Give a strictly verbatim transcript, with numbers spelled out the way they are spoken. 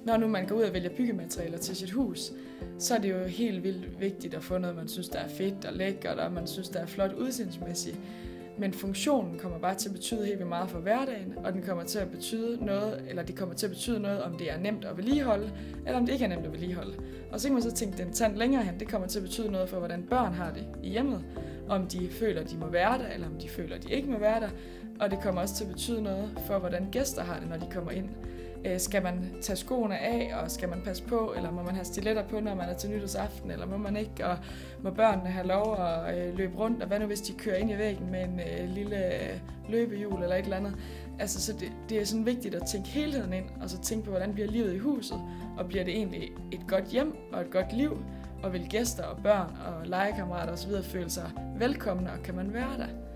når nu man går ud og vælger byggematerialer til sit hus, så er det jo helt vildt vigtigt at få noget, man synes, der er fedt og lækkert, og man synes, der er flot udseendsmæssigt. Men funktionen kommer bare til at betyde helt vildt meget for hverdagen, og den kommer til at betyde noget, eller det kommer til at betyde noget, om det er nemt at vedligeholde, eller om det ikke er nemt at vedligeholde. Og så kan man så tænke den tand længere hen, det kommer til at betyde noget for, hvordan børn har det i hjemmet, om de føler, de må være der, eller om de føler, de ikke må være der. Og det kommer også til at betyde noget for, hvordan gæster har det, når de kommer ind. Skal man tage skoene af, og skal man passe på, eller må man have stiletter på, når man er til nytårsaften, eller må man ikke, og må børnene have lov at løbe rundt, og hvad nu hvis de kører ind i væggen med en øh, lille løbehjul eller et eller andet. Altså, så det, det er sådan vigtigt at tænke helheden ind, og så tænke på, hvordan bliver livet i huset, og bliver det egentlig et godt hjem og et godt liv, og vil gæster og børn og legekammerater osv. føle sig velkomne, og kan man være der?